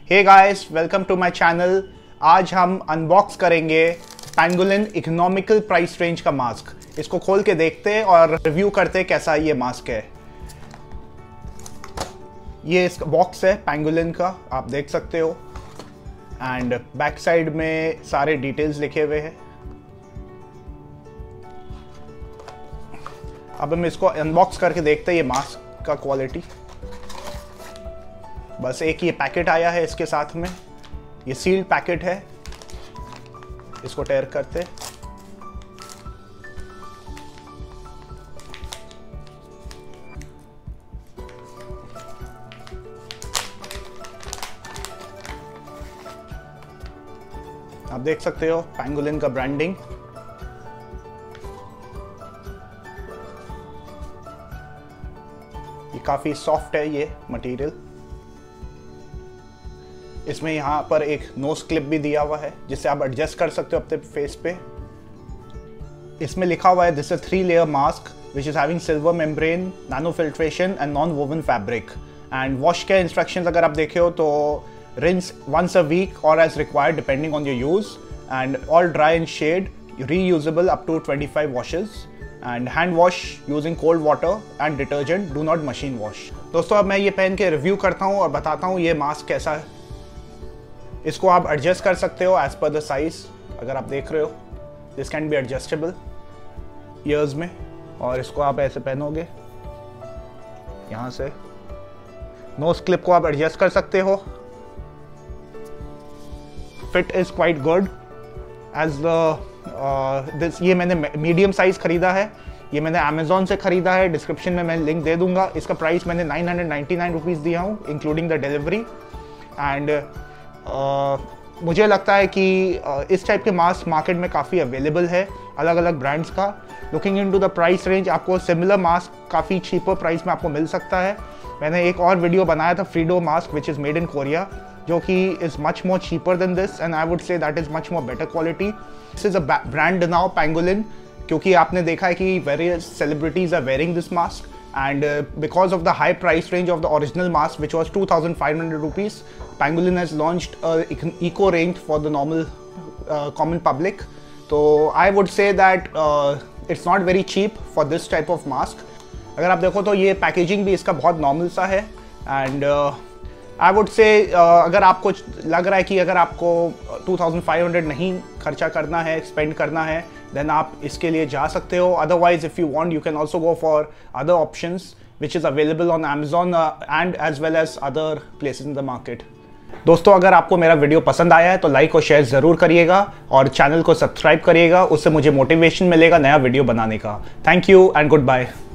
Hey guys, welcome to my channel. आज हम unbox करेंगे पैंगोलिन इकोनॉमिकल प्राइस रेंज का मास्क। इसको खोल के देखते हैं और रिव्यू करते हैं कैसा ये मास्क है। ये इसका बॉक्स है पैंगोलिन का, आप देख सकते हो। एंड बैक साइड में सारे डिटेल्स लिखे हुए हैं। अब हम इसको अनबॉक्स करके देखते हैं ये मास्क का क्वालिटी। बस एक ये पैकेट आया है इसके साथ में, ये सील्ड पैकेट है। इसको टेयर करते, आप देख सकते हो पैंगोलिन का ब्रांडिंग। ये काफी सॉफ्ट है ये मटेरियल। इसमें यहाँ पर एक नोज क्लिप भी दिया हुआ है जिससे आप एडजस्ट कर सकते हो अपने फेस पे। इसमें लिखा हुआ है this is 3 layer mask which is having silver membrane, nano filtration and non woven fabric. And wash के इंस्ट्रक्शंस अगर आप देखे हो तो rinse once a week or as required depending on your use, and all dry in shade, reusable up to 25 washes, and hand wash using cold water and detergent, do not machine wash। दोस्तों अब मैं ये पहन के review करता हूँ और बताता हूँ ये मास्क कैसा है। इसको आप एडजस्ट कर सकते हो एज पर द साइज। अगर आप देख रहे हो this can be adjustable ears में, और इसको आप ऐसे पहनोगे यहाँ से। नोज क्लिप को आप एडजस्ट कर सकते हो। Fit is quite good as this. ये मैंने मीडियम साइज खरीदा है, ये मैंने अमेजोन से खरीदा है। डिस्क्रिप्शन में मैं लिंक दे दूंगा। इसका प्राइस मैंने 999 रुपीज़ दिया हूँ इंक्लूडिंग द डिलीवरी। एंड मुझे लगता है कि इस टाइप के मास्क मार्केट में काफ़ी अवेलेबल है अलग अलग ब्रांड्स का। Looking into the price range, आपको सिमिलर मास्क काफ़ी चीपर प्राइस में आपको मिल सकता है। मैंने एक और वीडियो बनाया था Freedo mask which is made in Korea, जो कि is much more cheaper than this, and I would say that is much more better quality. This is a brand now Pangolin, क्योंकि आपने देखा है कि various celebrities are wearing this mask, and because of the high price range of the original mask which was 2,500 rupees, Pangolin has launched a eco range for the normal common public. So I would say that it's not very cheap for this type of mask. अगर आप देखो तो ये packaging भी इसका बहुत normal सा है। एंड आई वुड से अगर आपको लग रहा है कि अगर आपको 2,500 नहीं खर्चा करना है, स्पेंड करना है, देन आप इसके लिए जा सकते हो। Otherwise if you want you can also go for other options which is available on Amazon and as well as other places in the market. दोस्तों अगर आपको मेरा वीडियो पसंद आया है तो लाइक और शेयर ज़रूर करिएगा और चैनल को सब्सक्राइब करिएगा, उससे मुझे मोटिवेशन मिलेगा नया वीडियो बनाने का। Thank you and good bye.